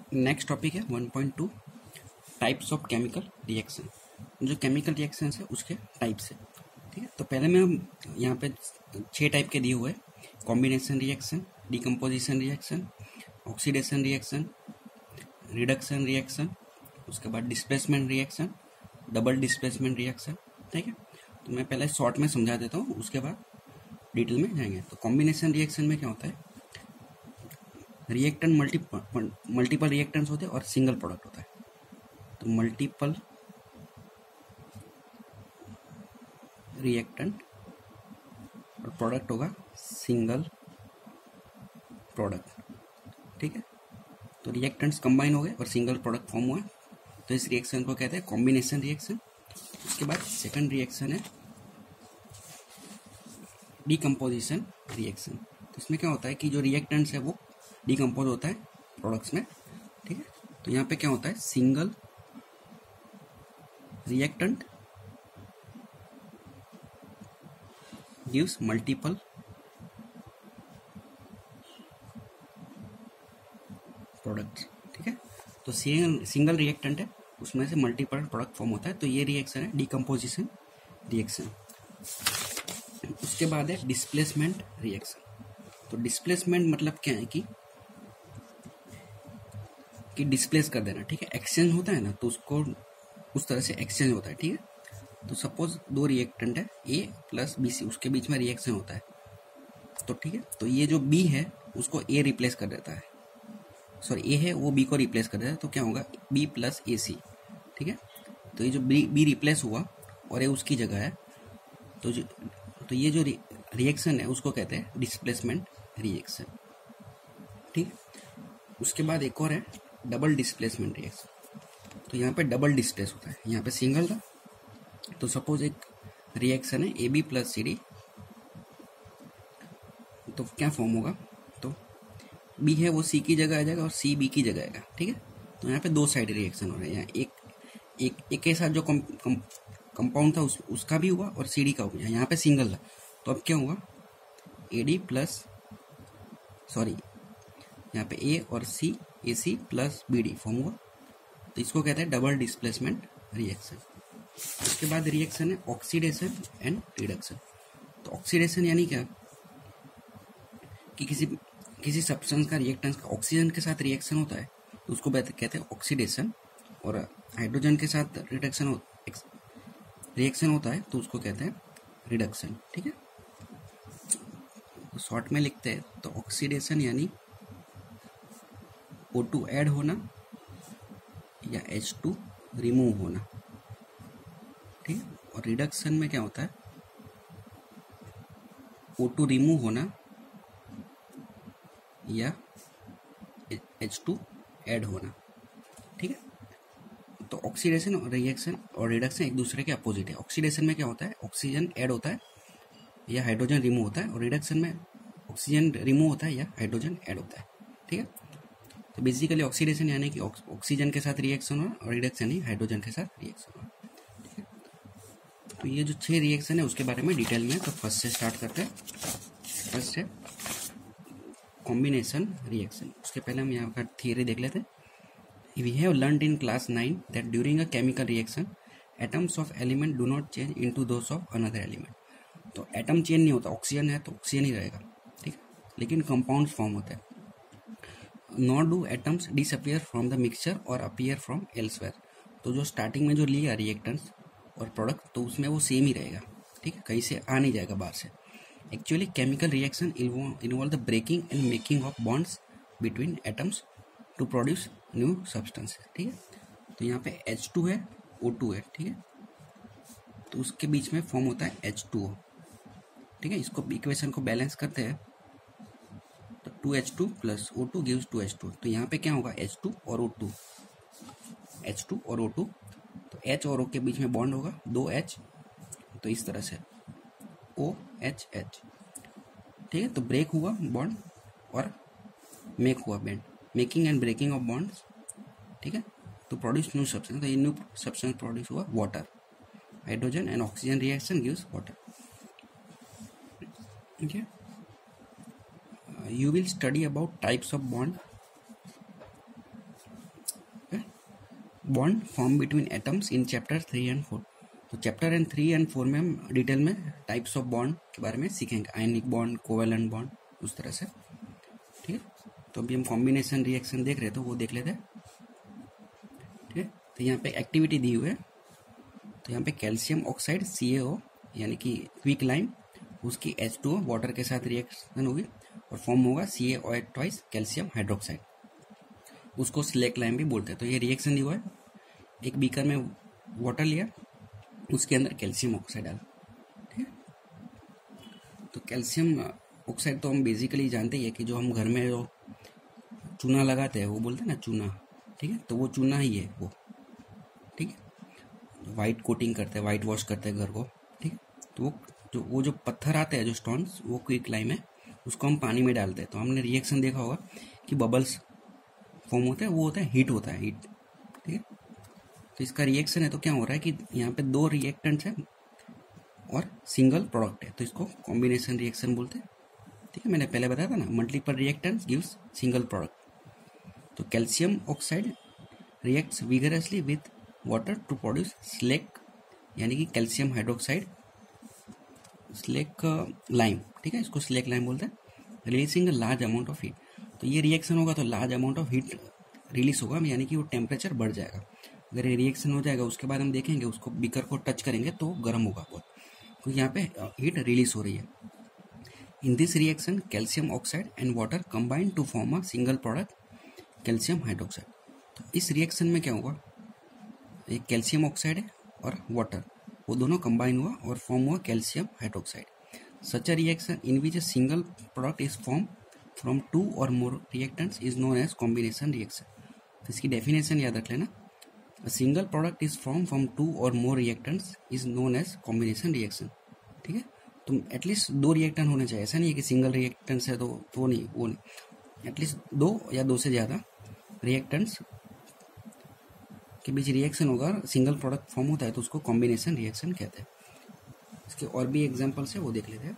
Next topic है 1.2 types of chemical reaction. जो chemical reactions है उसके टाइप्स है। ठीक है, तो पहले मैं यहाँ पे 6 टाइप के दिए हुए हैं। Combination reaction, decomposition reaction, oxidation reaction, reduction reaction, उसके बाद displacement reaction, double displacement reaction. ठीक है, तो मैं पहले शॉर्ट में समझा देता हूँ, उसके बाद डिटेल में जाएंगे। तो कॉम्बिनेशन रिएक्शन में क्या होता है, रिएक्टेंट मल्टीपल रिएक्टेंट्स होते हैं और सिंगल प्रोडक्ट होता है। तो मल्टीपल रिएक्टेंट और प्रोडक्ट होगा सिंगल प्रोडक्ट। ठीक है, तो रिएक्टेंट्स कंबाइन हो गए और सिंगल प्रोडक्ट फॉर्म हुआ, तो इस रिएक्शन को कहते हैं कॉम्बिनेशन रिएक्शन। उसके बाद सेकंड रिएक्शन है डिकम्पोजिशन रिएक्शन। तो इसमें क्या होता है कि जो रिएक्टेंट्स है वो डिकम्पोज होता है प्रोडक्ट्स में। ठीक है, तो यहाँ पे क्या होता है, single reactant gives multiple products. ठीक है, तो सिंगल रिएक्टेंट है, उसमें से मल्टीपल प्रोडक्ट फॉर्म होता है, तो ये रिएक्शन है डिकम्पोजिशन रिएक्शन। उसके बाद है डिस्प्लेसमेंट रिएक्शन। तो डिस्प्लेसमेंट मतलब क्या है कि डिस्प्लेस कर देना। ठीक है, एक्सचेंज होता है ना, तो उसको उस तरह से एक्सचेंज होता है। ठीक है, तो सपोज दो रिएक्टेंट है ए प्लस बी सी, उसके बीच में रिएक्शन होता है। तो ठीक है, तो ये जो बी है उसको ए रिप्लेस कर देता है, सॉरी ए है वो बी को रिप्लेस कर देता है, तो क्या होगा बी प्लस ए सी। ठीक है, तो ये जो बी रिप्लेस हुआ और ए उसकी जगह है, तो ये जो रिएक्शन है उसको कहते हैं डिस्प्लेसमेंट रिएक्शन। ठीक है, उसके बाद एक और है डबल डिस्प्लेसमेंट रिएक्शन। तो यहाँ पे डबल डिस्प्लेस होता है, यहाँ पे सिंगल था, तो सपोज एक रिएक्शन है A B plus C D, तो क्या फॉर्म होगा, तो बी है वो सी की जगह आ जाएगा और सी बी की जगह आएगा। ठीक है, तो यहाँ पे दो साइड रिएक्शन हो रहे हैं, यहाँ एक के साथ जो कंपाउंड था उसका भी हुआ और सी डी का हो गया, यहाँ पे सिंगल था, तो अब क्या हुआ ए डी प्लस सॉरी यहाँ पे ए और C A C plus B D form हुआ, तो इसको कहते हैं डबल डिस्प्लेसमेंट रिएक्शन। उसके बाद रिएक्शन है ऑक्सीडेशन एंड रिडक्शन। तो ऑक्सीडेशन यानी क्या कि किसी सब्सटेंस का रिएक्टेंस का ऑक्सीजन के साथ रिएक्शन होता है, तो उसको कहते हैं ऑक्सीडेशन, और हाइड्रोजन के साथ रिएक्शन होता है तो उसको कहते हैं रिडक्शन। ठीक है, तो शॉर्ट में लिखते हैं तो ऑक्सीडेशन यानी O2 ऐड होना या H2 रिमूव होना। ठीक है, और रिडक्शन में क्या होता है, O2 रिमूव होना या H2 ऐड होना। ठीक है, तो ऑक्सीडेशन और रिएक्शन और रिडक्शन एक दूसरे के अपोजिट है। ऑक्सीडेशन में क्या होता है, ऑक्सीजन ऐड होता है या हाइड्रोजन रिमूव होता है, और रिडक्शन में ऑक्सीजन रिमूव होता है या हाइड्रोजन ऐड होता है। ठीक है, तो बेसिकली ऑक्सीडेशन यानी कि ऑक्सीजन के साथ रिएक्शन होना, और रिडक्शन ही हाइड्रोजन के साथ रिएक्शन होना। ठीक है, तो ये जो 6 रिएक्शन है उसके बारे में डिटेल में, तो फर्स्ट से स्टार्ट करते हैं। फर्स्ट है कॉम्बिनेशन रिएक्शन। उसके पहले हम यहाँ का थियरी देख लेते हैं। We have learned in class 9 that during a chemical reaction, atoms of element do not change into those of another element. तो एटम चेंज नहीं होता, ऑक्सीजन है तो ऑक्सीजन ही रहेगा। ठीक है, लेकिन कंपाउंड्स फॉर्म होते हैं। Not do atoms disappear from the mixture और अपीयर फ्रॉम एल्सवेयर। तो जो स्टार्टिंग में जो लिया रिएक्टेंट्स और प्रोडक्ट, तो उसमें वो सेम ही रहेगा। ठीक है, कहीं से आ नहीं जाएगा बाहर से। Actually chemical reaction involve the breaking and making of bonds between atoms to produce new substance. ठीक है, तो यहाँ पे H2 है O2 है। ठीक है, तो उसके बीच में फॉर्म होता है H2O। ठीक है, इसको इक्वेशन को बैलेंस करते हैं तो 2H2 plus O2 gives 2H2। तो यहाँ पे क्या होगा H2 और O2, H2 और O2, तो H और O के बीच में बॉन्ड होगा 2H, तो इस तरह से OHH। ठीक है, तो ब्रेक हुआ बॉन्ड और मेक हुआ bond, making and breaking of bonds. ठीक है, तो प्रोड्यूस न्यू सब्सटेंस, तो ये न्यू सब्सटेंस प्रोड्यूस हुआ water. Hydrogen and oxygen reaction gives water. ठीक है, you will study about types of bond bond form between atoms in chapter 3 and 4। तो chapter 3 and 4 में हम डिटेल में टाइप्स ऑफ बॉन्ड के बारे में सीखेंगे, आयनिक बॉन्ड, कोवेलेंट बॉन्ड, उस तरह से। ठीक है, तो अभी हम कॉम्बिनेशन रिएक्शन देख रहे थे, वो देख लेते हैं। ठीक है, तो यहाँ पे एक्टिविटी दी हुई है। तो यहाँ पे कैल्शियम ऑक्साइड CaO यानी कि क्विक लाइम, उसकी H2O वाटर के साथ रिएक्शन होगी और फॉर्म होगा CaOH ट्वाइस कैल्शियम हाइड्रोक्साइड, उसको स्लेक लाइम भी बोलते हैं। तो ये रिएक्शन दी हुआ है, एक बीकर में वाटर लिया, उसके अंदर कैल्शियम ऑक्साइड डाला। ठीक है, तो कैल्शियम ऑक्साइड तो हम बेसिकली जानते ही है कि जो हम घर में जो चूना लगाते हैं वो बोलते हैं ना चूना। ठीक है, तो वो चूना ही है वो। ठीक है, वाइट कोटिंग करते हैं, वाइट वॉश करते हैं घर को। ठीक है, तो वो जो पत्थर आते हैं, जो स्टोन्स, वो क्विक लाइम है, उसको हम पानी में डालते हैं। तो हमने रिएक्शन देखा होगा कि बबल्स फॉर्म होते हैं, वो होता है हीट, होता है हीट। ठीक है, तो इसका रिएक्शन है, तो क्या हो रहा है कि यहाँ पे 2 रिएक्टेंट्स हैं और सिंगल प्रोडक्ट है, तो इसको कॉम्बिनेशन रिएक्शन बोलते हैं। ठीक है, मैंने पहले बताया था ना, multiple reactants gives single product. तो calcium oxide reacts vigorously with water to produce slake यानी कि कैल्शियम हाइड्रोक्साइड, स्लेक लाइम। ठीक है, इसको स्लेक लाइम बोलते हैं, releasing a large amount of heat. तो ये रिएक्शन होगा तो large amount of heat release होगा, यानी कि वो टेम्परेचर बढ़ जाएगा। अगर ये रिएक्शन हो जाएगा, उसके बाद हम देखेंगे, उसको बीकर को टच करेंगे तो गर्म होगा बहुत, तो यहाँ पे हीट रिलीज हो रही है। In this reaction calcium oxide and water combine to form a single product calcium hydroxide. तो इस रिएक्शन में क्या होगा, एक कैल्शियम ऑक्साइड है और वाटर, वो दोनों कंबाइन हुआ और फॉर्म हुआ calcium hydroxide. Such a reaction in which a single product is form from 2 और more reactants is known as combination reaction. तो इसकी डेफिनेशन याद रख लेना, a single product is form from 2 और more reactants is known as combination reaction. ठीक है, तो एटलीस्ट 2 रिएक्टेंट होने चाहिए, ऐसा नहीं है कि सिंगल रिएक्टेंट्स है तो वो नहीं, एटलीस्ट 2 या 2 से ज़्यादा रिएक्टेंट्स के बीच रिएक्शन होगा, सिंगल प्रोडक्ट फॉर्म होता है, तो उसको कॉम्बिनेशन रिएक्शन कहते हैं। इसके और भी एग्जांपल्स है, वो देख लेते हैं।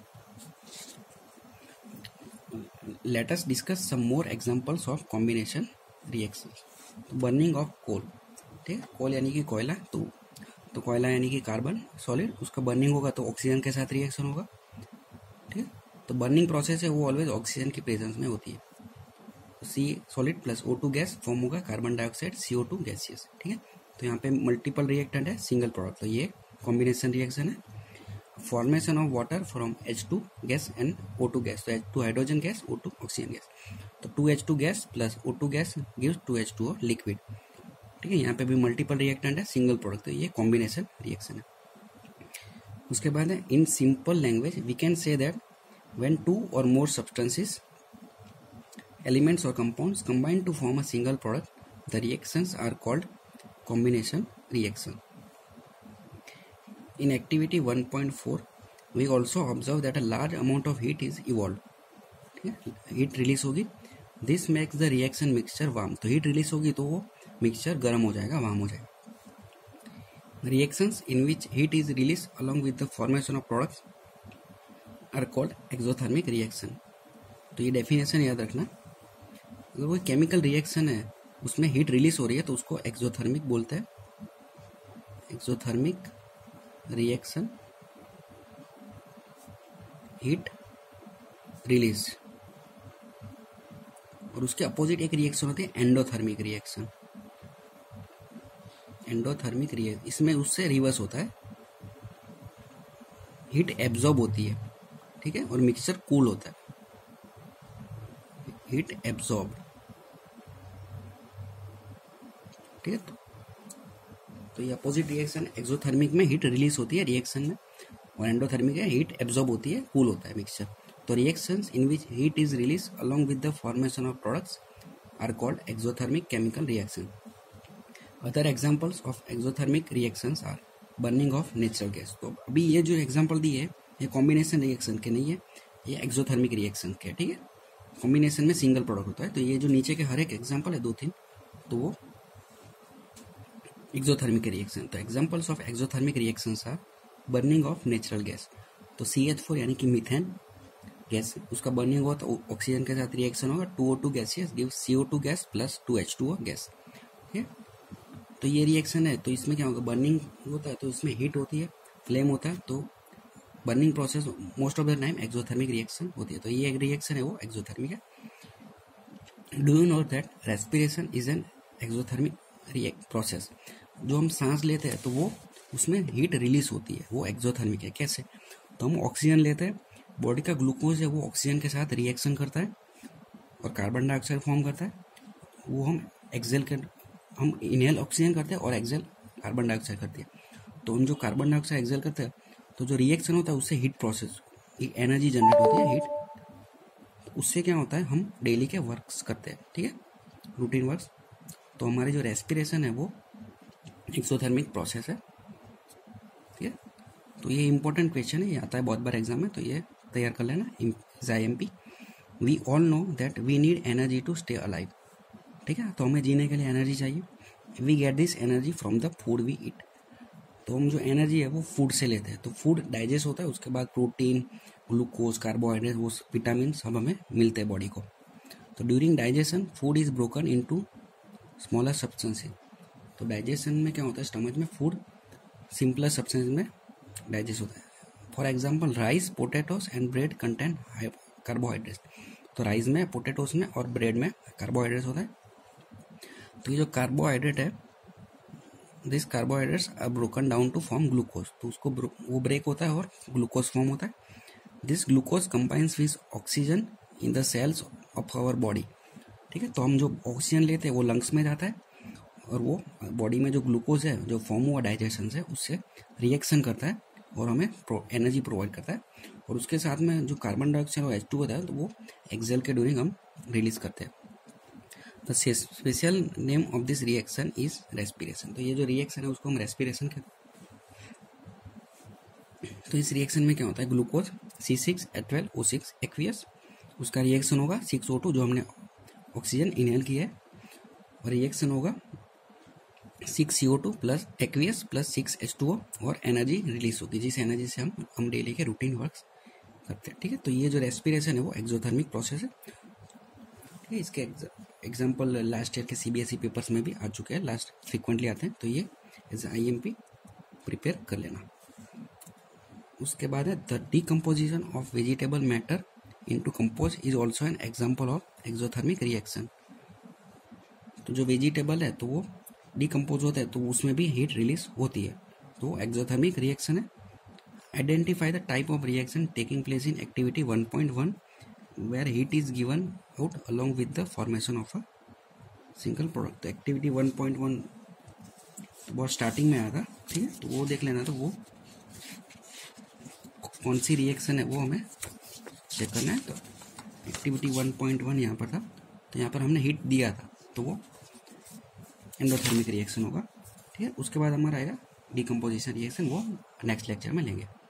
Let us discuss some more examples of combination reactions. तो बर्निंग ऑफ कोल, ठीक है, कोल यानी कि कोयला, तो कोयला यानी कि कार्बन सॉलिड, उसका बर्निंग होगा तो ऑक्सीजन के साथ रिएक्शन होगा। ठीक है, तो बर्निंग प्रोसेस है वो ऑलवेज ऑक्सीजन की प्रेजेंस में होती है। C solid plus O2 gas form होगा कार्बन डाइऑक्साइड CO2 गैसियस। ठीक है, तो यहाँ पे मल्टीपल रिएक्टेंट है, सिंगल प्रोडक्ट, तो ये कॉम्बिनेशन रिएक्शन है। Formation of water from H2 gas and O2 gas, तो H2 hydrogen gas, O2 oxygen gas, तो 2H2 gas plus O2 gas gives 2H2O liquid. ठीक है, यहाँ पे भी मल्टीपल रिएक्टेंट है, सिंगल प्रोडक्ट, तो ये कॉम्बिनेशन रिएक्शन है। उसके बाद है in simple language we can say that when 2 और more substances elements or compounds combine to form a single product, the reactions are called combination reaction. In activity 1.4 we also observe that a large amount of heat is evolved. Heat release होगी, this makes the reaction mixture warm, तो heat release होगी तो वो mixture गर्म हो जाएगा, warm हो जाएगा। Reactions in which heat is release along with the formation of products are called exothermic reaction. तो ये डेफिनेशन याद रखना, अगर वो केमिकल रिएक्शन है उसमें हीट रिलीज हो रही है तो उसको एक्सोथर्मिक बोलते हैं, एक्सोथर्मिक रिएक्शन, हीट रिलीज। और उसके अपोजिट एक रिएक्शन होती है एंडोथर्मिक रिएक्शन, एंडोथर्मिक रिएक्शन, इसमें उससे रिवर्स होता है, हीट एब्जॉर्ब होती है, ठीक है, और मिक्सचर कूल होता है, हीट एब्जॉर्ब। ठीक है, तो ये अपोजिट रिएक्शन, एक्सोथर्मिक में हीट रिलीज होती है रिएक्शन में, और एंडोथर्मिक है हीट एब्जॉर्ब होती है, कूल होता है मिक्सचर। तो reactions in which heat is release along with the formation of products are called exothermic chemical reaction. Other examples of exothermic reactions are burning of natural gas. तो अभी ये जो example दी है ये कॉम्बिनेशन रिएक्शन के नहीं है, ये एक्सोथर्मिक रिएक्शन के, ठीक है, कॉम्बिनेशन में सिंगल प्रोडक्ट होता है। तो ये जो नीचे के हर एक एग्जांपल है 2-3, तो वो एक्सोथर्मिक रिएक्शन। तो examples of exothermic reactions are burning of natural gas, तो CH4 यानी कि मीथेन गैस, उसका बर्निंग हुआ तो ऑक्सीजन के साथ रिएक्शन होगा, 2O2 gaseous gives CO2 gas plus 2H2O gas. ठीक है, तो ये रिएक्शन है, तो इसमें क्या होगा, बर्निंग होता है तो इसमें हीट होती है, फ्लेम होता है, तो burning process most of the time exothermic reaction होती है। तो ये एक रिएक्शन है वो एक्सोथर्मिक है। Do you know that respiration is an exothermic process? जो हम सांस लेते हैं तो वो उसमें हीट रिलीज होती है, वो एक्सोथर्मिक है। कैसे? तो हम ऑक्सीजन लेते हैं, बॉडी का ग्लूकोज है वो ऑक्सीजन के साथ रिएक्शन करता है और कार्बन डाइऑक्साइड फॉर्म करता है, वो हम इनहेल ऑक्सीजन करते हैं और एक्सेल कार्बन डाइऑक्साइड करते हैं। तो हम जो कार्बन डाइऑक्साइड एक्सेल करते हैं तो जो रिएक्शन होता है उससे हीट प्रोसेस, एक एनर्जी जनरेट होती है, हीट। तो उससे क्या होता है, हम डेली के वर्क्स करते हैं, ठीक है, रूटीन वर्क्स। तो हमारी जो रेस्पिरेशन है वो एक्सोथर्मिक प्रोसेस है, ठीक है। तो ये इंपॉर्टेंट क्वेश्चन है, ये आता है बहुत बार एग्जाम में, तो ये तैयार कर लेना, IMP। We all know that we need energy to stay alive, ठीक है। तो हमें जीने के लिए एनर्जी चाहिए। We get this energy from the food we eat. तो हम जो एनर्जी है वो फूड से लेते हैं। तो फूड डाइजेस्ट होता है, उसके बाद प्रोटीन, ग्लूकोज, कार्बोहाइड्रेट, वो विटामिन सब हमें मिलते हैं बॉडी को। तो during digestion food is broken into smaller substances. तो डाइजेशन में क्या होता है, स्टमक में फूड सिंपलर सब्सटेंस में डाइजेस्ट होता है। For example rice, potatoes and bread contain carbohydrate. तो राइस में, पोटैटोस में और ब्रेड में कार्बोहाइड्रेट होता है। तो ये जो कार्बोहाइड्रेट है, this carbohydrates are broken down to form glucose. तो उसको वो ब्रेक होता है और ग्लूकोज फॉर्म होता है। This glucose combines with oxygen in the cells of our body, ठीक है। तो हम जो ऑक्सीजन लेते हैं वो लंग्स में जाता है और वो बॉडी में जो ग्लूकोज है जो फॉर्म हुआ डाइजेशन से, उससे रिएक्शन करता है और हमें एनर्जी प्रोवाइड करता है। और उसके साथ में जो कार्बन डाइऑक्साइड और H2 होता है तो वो एक्सेल के ड्यूरिंग हम रिलीज करते हैं। The special name of this reaction is respiration. तो ये जो रिएक्शन है उसको हम रेस्पिरेशन कहते हैं। तो इस रिएक्शन में क्या होता है, ग्लूकोज C6H12O6 एक्वियस, उसका रिएक्शन होगा 6O2 जो हमने ऑक्सीजन इनहेल किया है, और रिएक्शन होगा 6CO2 plus aqueous plus 6H2O और एनर्जी रिलीज होगी, जिस एनर्जी से हम डेली के रूटीन वर्क्स करते हैं, ठीक है। तो ये जो रेस्पिरेशन है वो एक्सोथर्मिक प्रोसेस है, ठीक है। इसके एग्जाम्पल लास्ट ईयर के CBSE पेपर्स में भी आ चुके हैं, लास्ट फ्रिक्वेंटली आते हैं। तो ये एज IMP प्रिपेयर कर लेना। उसके बाद है the decomposition of vegetable matter into compose is also an example of exothermic reaction. तो जो वेजिटेबल है तो वो डिकम्पोज होता है तो उसमें भी हीट रिलीज होती है, तो एक्सोथर्मिक रिएक्शन है। Identify the type of reaction taking place in activity 1.1 where heat is given out along with the formation of a single product. तो एक्टिविटी 1.1 तो बहुत स्टार्टिंग में आया था, ठीक है। तो वो देख लेना, तो वो कौन सी रिएक्शन है वो हमें चेक करना है। तो एक्टिविटी 1.1 यहाँ पर था, तो यहाँ पर हमने हीट दिया था, तो वो एंडोथर्मिक रिएक्शन होगा, ठीक है। उसके बाद हमारा आएगा डिकम्पोजिशन रिएक्शन, वो नेक्स्ट लेक्चर में लेंगे।